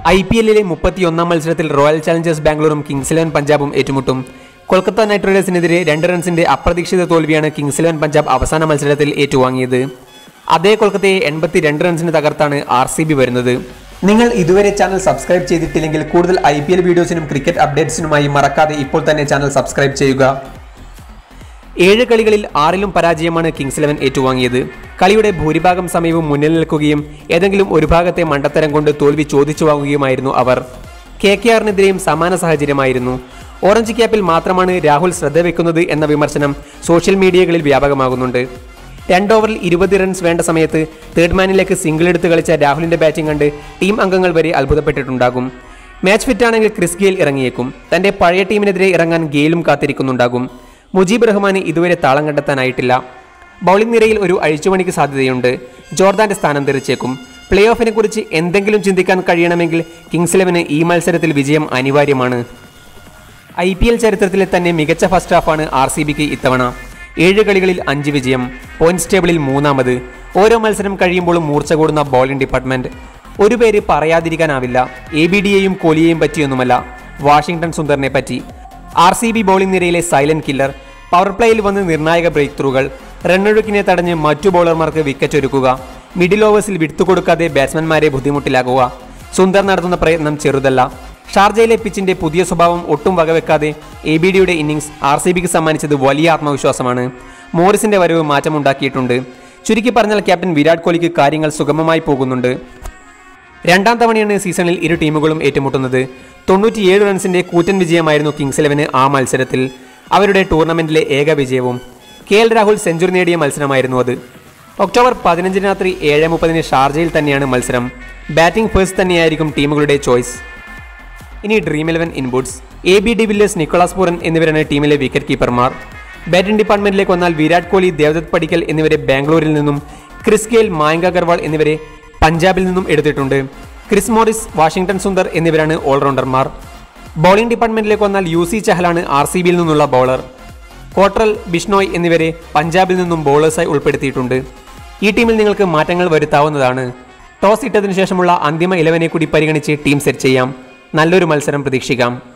IPL-ലെ 31-ാം മത്സരത്തിൽ Royal Challengers ബാംഗ്ലൂരും കിങ്സ് 11 പഞ്ചാബും ഏറ്റുമുട്ടും. കൊൽക്കത്ത നൈറ്റ് റൈഡേഴ്സിനെതിരെ 2 റൺസിന്റെ അപ്രതീക്ഷിത തോൽവിയാണ് കിങ്സ് 11 പഞ്ചാബ് അവസാന മത്സരത്തിൽ ഏറ്റുവാങ്ങിയത്. അതേ കൊൽക്കത്തയെ 82 റൺസിന് തകർത്താണ് RCB വരുന്നത്. നിങ്ങൾ ഇതുവരെ ചാനൽ സബ്സ്ക്രൈബ് ചെയ്തിട്ടില്ലെങ്കിൽ കൂടുതൽ IPL വീഡിയോസിനും ക്രിക്കറ്റ് അപ്ഡേറ്റ്സിനുമായി മറക്കാതെ ഇപ്പോൾ തന്നെ ചാനൽ സബ്സ്ക്രൈബ് ചെയ്യുക. 7 കളികളിൽ 6ലും പരാജയമാണ് കിങ്സ് 11 ഏറ്റുവാങ്ങിയത്. കളിയുടെ ഭൂരിഭാഗം സമയവും മുന്നിൽ നിൽക്കുകയും ഏതെങ്കിലും ഒരു ഭാഗത്തെ മണ്ടത്തരം കൊണ്ട് തോൽവി ചോദിച്ചു വാങ്ങുകയുമായിരുന്നു അവർ. KKRനെതിരെയും സമാന സാഹചര്യമായിരുന്നു. ഓറഞ്ച് ക്യാപ്പിൽ മാത്രമാണ് രാഹുൽ ശ്രദ്ധ വെക്കുന്നത് എന്ന വിമർശനം സോഷ്യൽ മീഡിയകളിൽ വ്യാപകമാകുന്നുണ്ട്. 2 ഓവറിൽ 20 റൺസ് വേണ്ട സമയത്ത് തേർഡ് മാനിലേക്ക് സിംഗിൾ എടുത്ത് കളിച്ച രാഹുലിന്റെ ബാറ്റിംഗ് കണ്ട് ടീം അംഗങ്ങൾ വരെ അത്ഭുതപ്പെട്ടിട്ടുണ്ടാകും. മാച്ച് ഫിറ്റാണെങ്കിൽ ക്രിസ് ഗെയിൽ ഇറങ്ങിയേക്കും. തന്റെ പഴയ ടീമിനെതിരെ ഇറങ്ങാൻ ഗെയിലും കാത്തിരിക്കുന്നുണ്ടാകും. മുജീബ് റഹ്മാന് ഇതുവരെ താളം കണ്ടെത്താനായിട്ടില്ല. ബൗളിംഗ് നിരയിൽ ഒരു അഴിച്ചുപണിക്ക് സാധ്യതയുണ്ട്. ജോർദാന്റെ സ്ഥാനം തെറിച്ചേക്കും. പ്ലേ ഓഫിനെ കുറിച്ച് എന്തെങ്കിലും ചിന്തിക്കാൻ കഴിയണമെങ്കിൽ കിങ്സ് 11 ഈ മത്സരത്തിൽ വിജയം അനിവാര്യമാണ്. IPL ചരിത്രത്തിലെ തന്നെ മികച്ച ഫസ്റ്റ് ഹാഫാണ് RCBക്ക് ഇത്തവണ. 7 കളികളിൽ 5 വിജയം, പോയിന്റ്സ് ടേബിളിൽ 3ാമത്. ഓരോ മത്സരം കഴിയുമ്പോഴും മൂർച്ച കൂടുന്ന ബോളിംഗ് ഡിപ്പാർട്ട്മെന്റ്. ഒരു പേര് പറയാതിരിക്കാനാവില്ല. ABDയെയും കോഹ്ലിയെയും പറ്റിയൊന്നുമല്ല, വാഷിംഗ്ടൺ സുന്ദറിനെ പറ്റി. RCB ബോളിംഗ് നിരയിലെ സൈലന്റ് കില്ലർ. പവർ പ്ലേയിൽ വന്ന് നിർണായക ബ്രേക്ക് ത്രൂകൾ. റണ്ണൊഴുക്കിനെ തടഞ്ഞ് മറ്റു ബോളർമാർക്ക് വിക്കറ്റ് ഒരുക്കുക. മിഡിൽ ഓവേഴ്സിൽ വിട്ടുകൊടുക്കാതെ ബാറ്റ്സ്മാൻമാരെ ബുദ്ധിമുട്ടിലാക്കുക. സുന്ദർ നടത്തുന്ന പ്രയത്നം ചെറുതല്ല. ഷാർജയിലെ പിച്ചിന്റെ പുതിയ സ്വഭാവം ഒട്ടും വകവെക്കാതെ ABDയുടെ ഇന്നിംഗ്സ് RCBക്ക് സമ്മാനിച്ചത് വലിയ ആത്മവിശ്വാസമാണ്. മോറിസിന്റെ വരവ് മാറ്റമുണ്ടാക്കിയിട്ടുണ്ട്. ചുരുക്കി പറഞ്ഞാൽ ക്യാപ്റ്റൻ വിരാട് കോഹ്ലിക്ക് കാര്യങ്ങൾ സുഗമമായി പോകുന്നുണ്ട്. 2ാം തവണയാണ് സീസണിൽ ഇരു ടീമുകളും ഏറ്റുമുട്ടുന്നത്. 97 റൺസിന്റെ കൂറ്റൻ വിജയമായിരുന്നു കിങ്സ് 11 ആ മത്സരത്തിൽ. അവരുടെ ടൂർണമെന്റിലെ ഏക വിജയവും. KL രാഹുൽ സെഞ്ചുറി നേടിയ മത്സരമായിരുന്നു അത്. ഒക്ടോബർ 15 രാത്രി 7:30 ഷാർജയിൽ തന്നെയാണ് മത്സരം. ബാറ്റിംഗ് ഫേസ്റ്റ് തന്നെയായിരിക്കും ടീമുകളുടെ ചോയ്സ്. ഇനി dream 11 inputs. AB de Villiers, Nicholas Pooran എന്നിവരാണ് ടീമിലെ വിക്കറ്റ് കീപ്പർമാർ. ബാറ്റിംഗ് ഡിപ്പാർട്ട്മെന്റിലേക്ക് വന്നാൽ വിരാട് കോഹ്ലി, ദേവദത്ത് പടിക്കൽ എന്നിവരെ ബാംഗ്ലൂരിൽ നിന്നും, ക്രിസ് ഗെയിൽ, മായങ്ക് അഗർവാൾ എന്നിവരെ പഞ്ചാബിൽ നിന്നും എടുത്തിട്ടുണ്ട്. ക്രിസ് മോറിസ്, വാഷിംഗ്ടൺ സുന്ദർ എന്നിവരാണ് ഓൾറൗണ്ടർമാർ. ബോളിംഗ് ഡിപ്പാർട്ട്മെന്റിലേക്ക് വന്നാൽ UC ചഹലാണ് RCBയിൽ നിന്നുള്ള ബോളർ. കോട്രൽ, ബിഷ്ണോയ് എന്നിവരെ പഞ്ചാബിൽ നിന്നും ബോളേഴ്സായി ഉൾപ്പെടുത്തിയിട്ടുണ്ട്. ഈ ടീമിൽ നിങ്ങൾക്ക് മാറ്റങ്ങൾ വരുത്താവുന്നതാണ്. ടോസ് ഇട്ടതിനു ശേഷമുള്ള അന്തിമ 11 കൂടി പരിഗണിച്ച് ടീം സെറ്റ് ചെയ്യാം. നല്ലൊരു മത്സരം പ്രതീക്ഷിക്കാം.